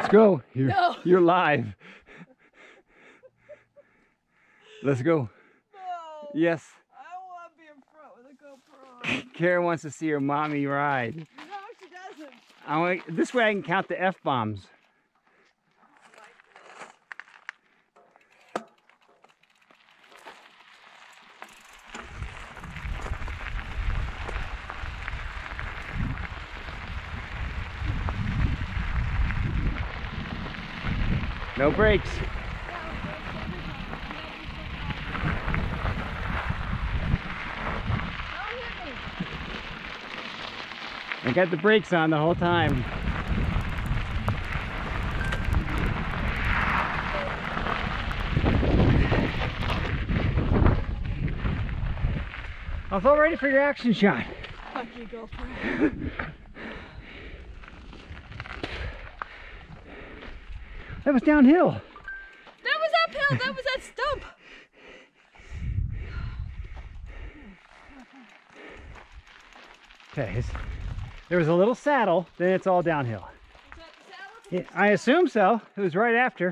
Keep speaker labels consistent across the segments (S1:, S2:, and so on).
S1: go.
S2: No.
S1: You're live. Let's go.
S2: No.
S1: Yes.
S2: I want to be in front with a GoPro on.
S1: Karen wants to see her mommy ride.
S2: No, she doesn't.
S1: This way I can count the F-bombs. No brakes. I got the brakes on the whole time. I'll feel ready for your action shot.
S2: Fuck you, GoPro.
S1: That was downhill.
S2: That was uphill. That was that stump.
S1: Okay, there was a little saddle, then it's all downhill.
S2: Is that the saddle?
S1: Yeah, I assume so. It was right after.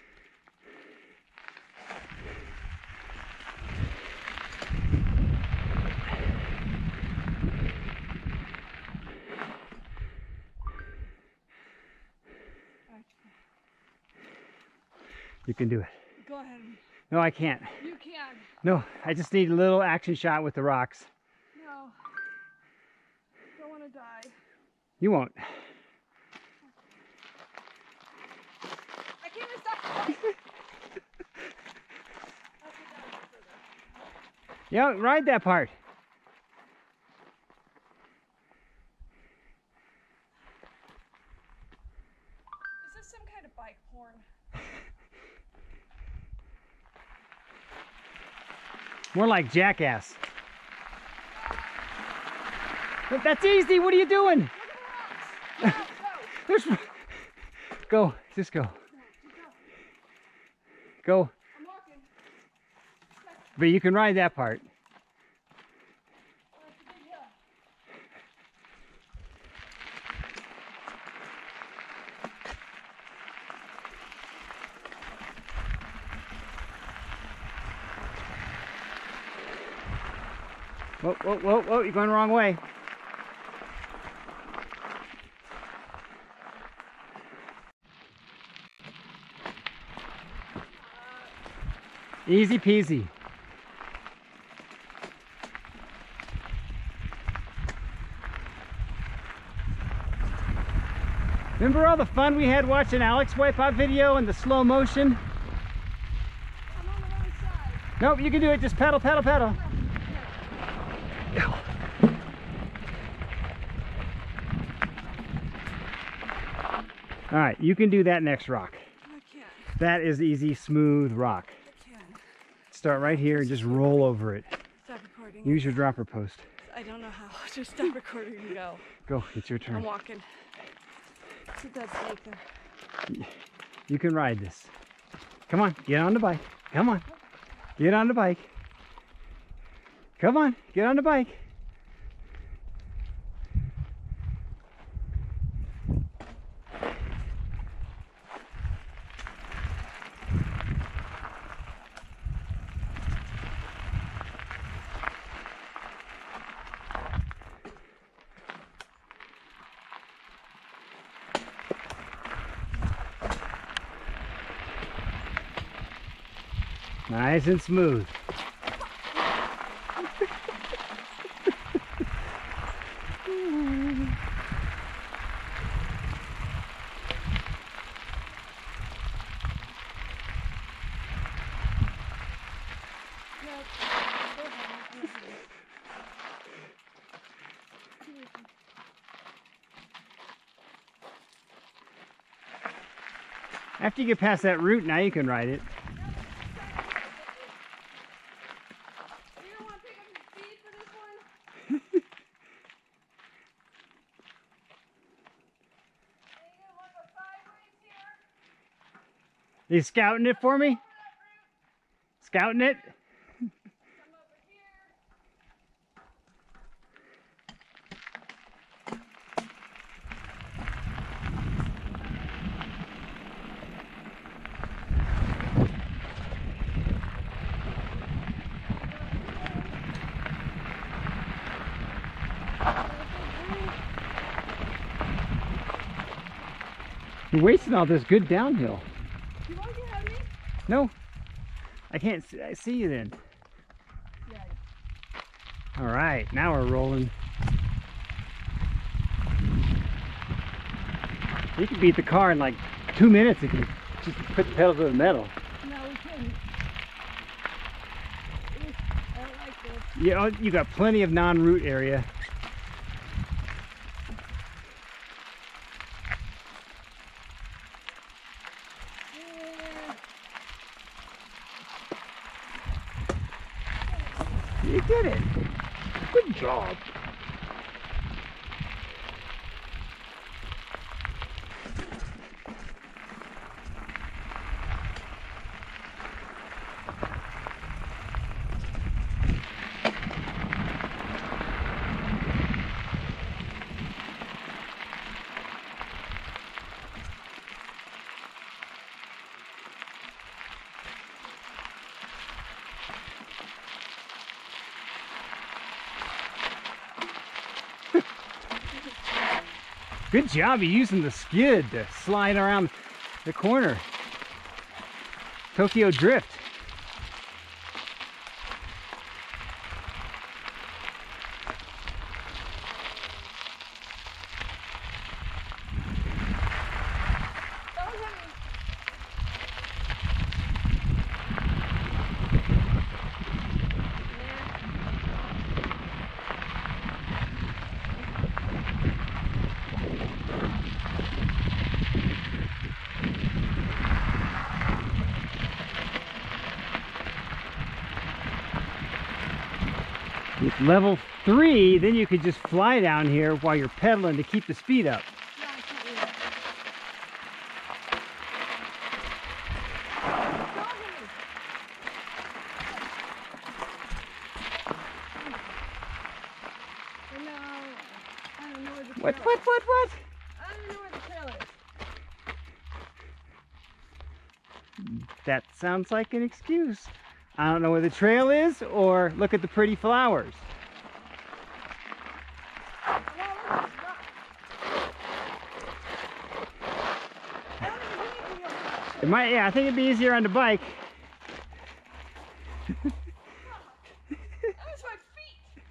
S1: You can do it.
S2: Go ahead.
S1: No, I can't.
S2: You can.
S1: No, I just need a little action shot with the rocks.
S2: No. Don't want to die.
S1: You won't.
S2: I can't even stop.
S1: Yeah, ride that part.
S2: Is this some kind of bike porn?
S1: More like Jackass. But that's easy. What are you doing?
S2: Look at the rocks.
S1: Go. Just go. Go.
S2: I'm walking.
S1: But you can ride that part.
S2: Oh, it's a big hill.
S1: Whoa, whoa, whoa, whoa, you're going the wrong way. Easy peasy. Remember all the fun we had watching Alex Wipeout video and the slow motion?
S2: I'm on the wrong side.
S1: Nope, you can do it. Just pedal, pedal, pedal. All right, you can do that next rock.
S2: I can't.
S1: That is easy, smooth rock.
S2: I can't.
S1: Start right here and just roll over it.
S2: Stop recording.
S1: Use your dropper post.
S2: I don't know how. Just stop recording and go.
S1: Go, it's your
S2: I'm
S1: turn.
S2: walking. Put that snake there.
S1: You can ride this. Come on, get on the bike. Come on, get on the bike. Come on, get on the bike. Nice and smooth. After you get past that route, now you can ride it.
S2: You don't want to pick up the speed for this one? Are you going to want to go sideways here?
S1: You scouting it for me? Scouting it?
S2: Come over here.
S1: You're wasting all this good downhill.
S2: You want to get ahead of me?
S1: No, I can't I see you then.
S2: Yeah.
S1: All right, now we're rolling. You can beat the car in like 2 minutes if you just put the pedal to the metal.
S2: No, we couldn't. I don't like this.
S1: Yeah, you got plenty of non-route area.
S2: Yeah.
S1: You did it. Good job. Good job, you're using the skid to slide around the corner. Tokyo Drift.
S2: Don't hit me.
S1: With level 3, then you could just fly down here while you're pedaling to keep the speed up.
S2: No, I can't do that. Don't hit me. No, I don't know where the trail
S1: What?
S2: is. I don't even know where the trail is.
S1: That sounds like an excuse. I don't know where the trail is, or look at the pretty flowers.
S2: Well, look at this rock. I don't even do anything else.
S1: It might, yeah, I think it'd be easier on the bike.
S2: That was my feet.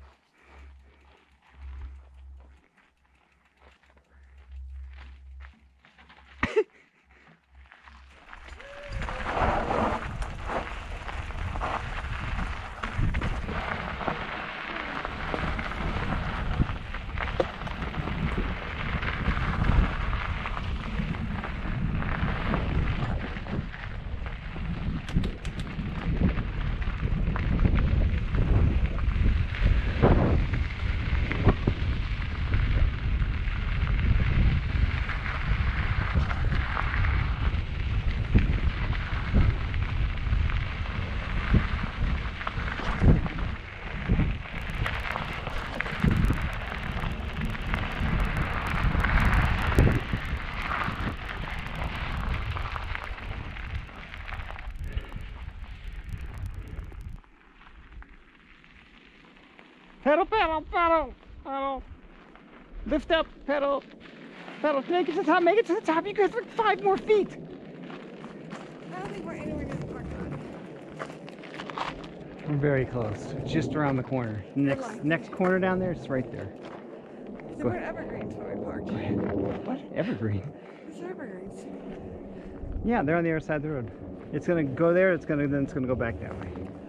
S1: Pedal, pedal, pedal, pedal. Lift up, pedal, pedal. Make it to the top, make it to the top. You guys like 5 more feet.
S2: I don't think we're anywhere near the parking lot.
S1: We're very close, just around the corner. Next corner down there, it's right there.
S2: So we're at Evergreens where we parked.
S1: What? Evergreen?
S2: It's Evergreens.
S1: Yeah, they're on the other side of the road. It's gonna go there. Then it's gonna go back that way.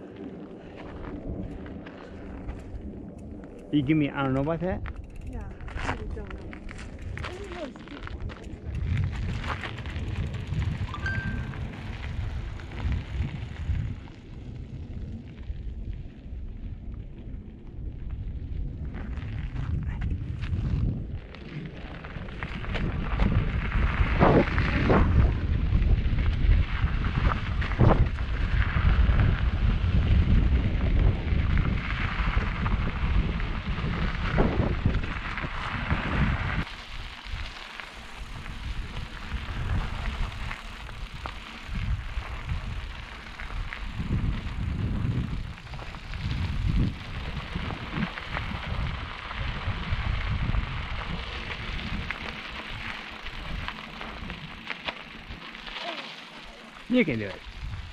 S1: You give me, I don't know about that.
S2: Yeah, I really don't know. This is really steep one.
S1: You can do it.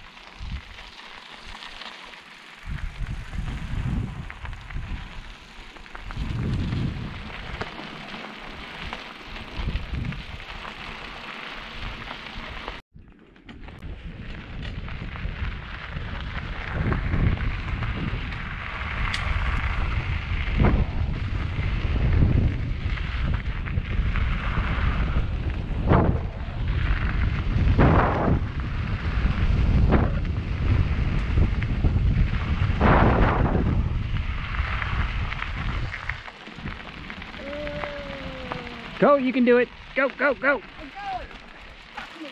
S1: Go, you can do it. Go, go, go.
S2: I'm going. Fuck me.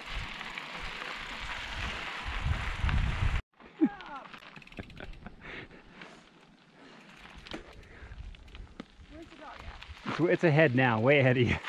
S2: Stop. Where's the dog at?
S1: It's ahead now, way ahead of you.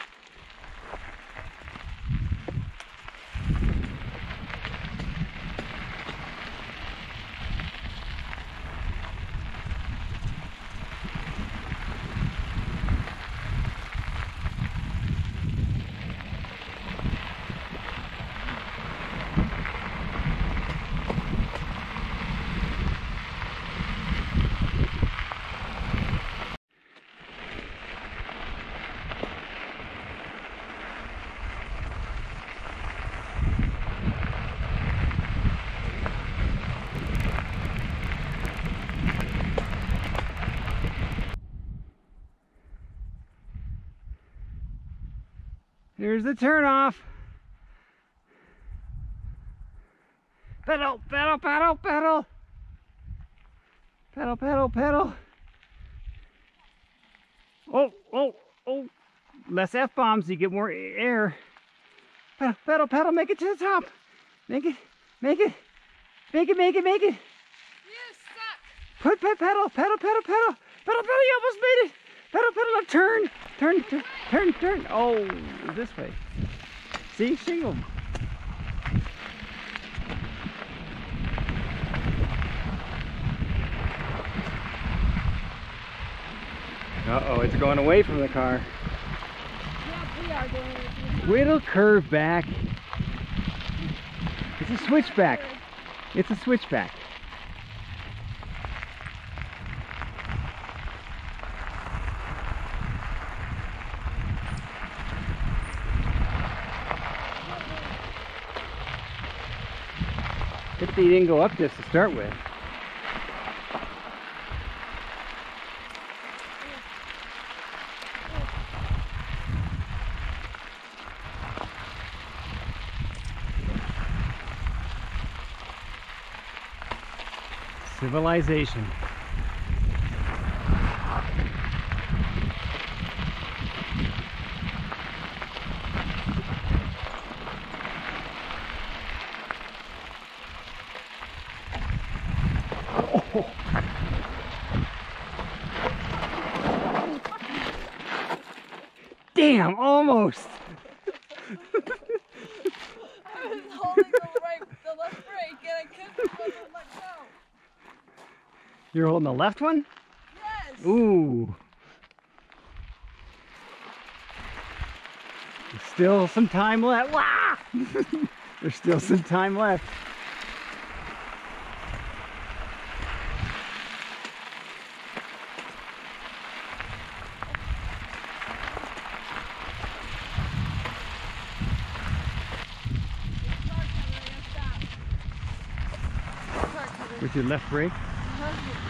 S1: Here's the turnoff. Pedal, pedal, pedal, pedal. Pedal, pedal, pedal. Oh, oh, oh. Less F-bombs, you get more air. Pedal, pedal, pedal, make it to the top. Make it, make it, make it, make it, make it.
S2: You suck.
S1: Put pedal, pedal, pedal, pedal, pedal, pedal, you almost made it. Pedal, pedal, turn, turn, turn, turn, turn. Oh, this way. See, shingle. Uh-oh, it's going away from the car.
S2: Yeah, we are going.
S1: Wait, it'll curve back. It's a switchback. It's a switchback. Good thing you didn't go up this to start with. Civilization. Oh. Damn, almost.
S2: I was holding the left brake and I couldn't let go.
S1: You're holding the left one?
S2: Yes.
S1: Ooh. There's still some time left. Wah! There's still some time left. With your left brake?
S2: Uh-huh.